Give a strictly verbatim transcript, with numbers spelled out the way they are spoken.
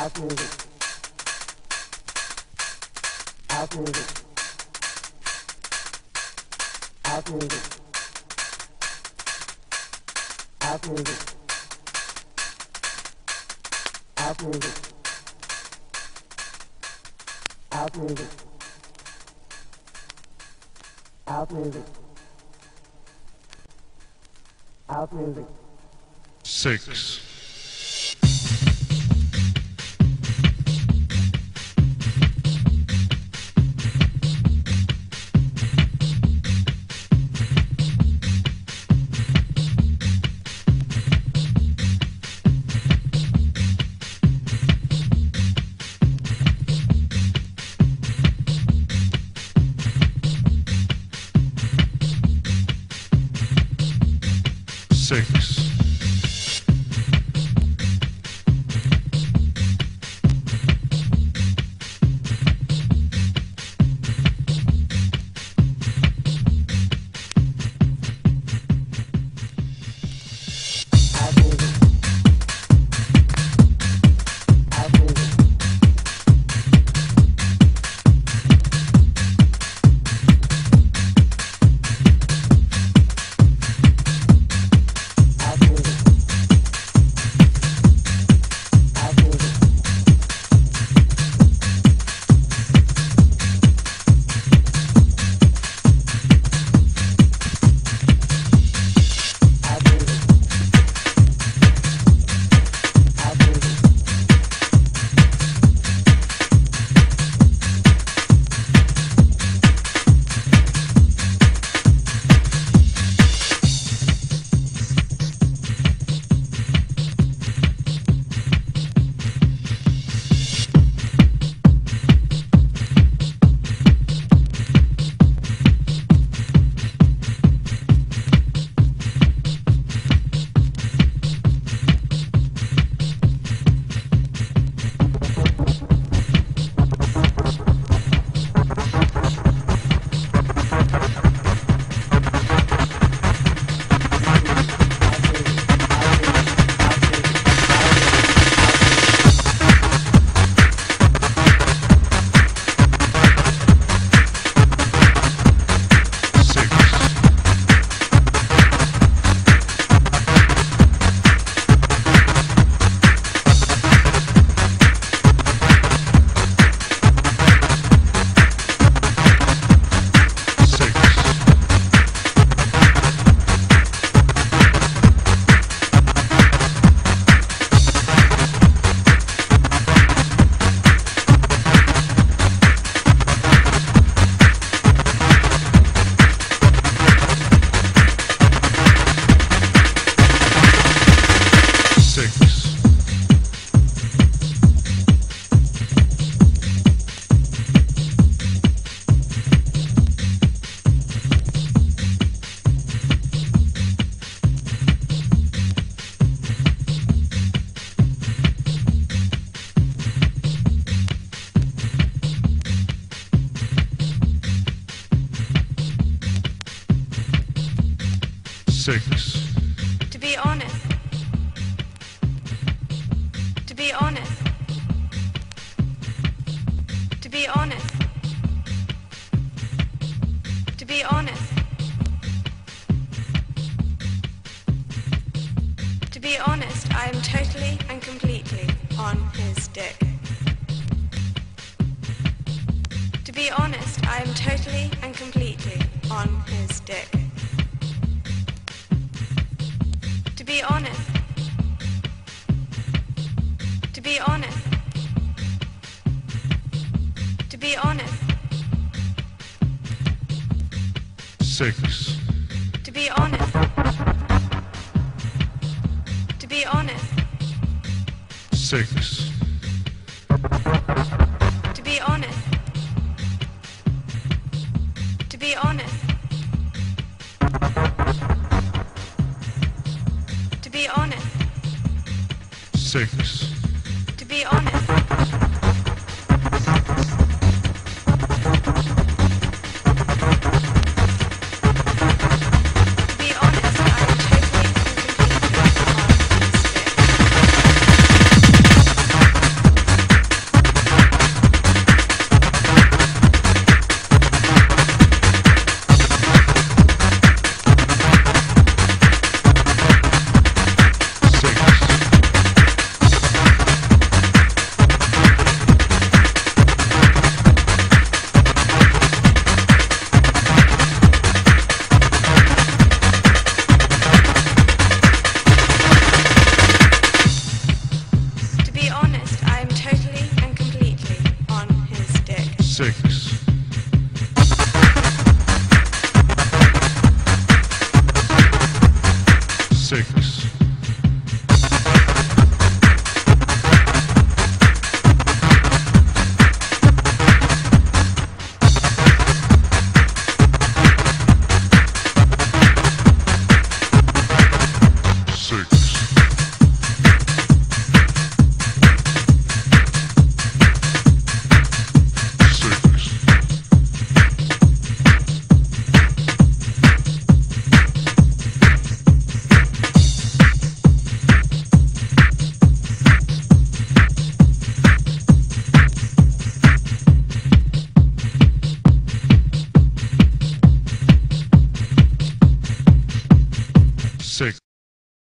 Six. Six. Six. To be honest. To be honest. To be honest. To be honest. To be honest, I am totally and completely on his dick. To be honest, I am totally and completely on his dick. To be honest. To be honest. To be honest. Six. To be honest. To be honest. Six. To be honest. To be honest. To be honest. Six. To be honest.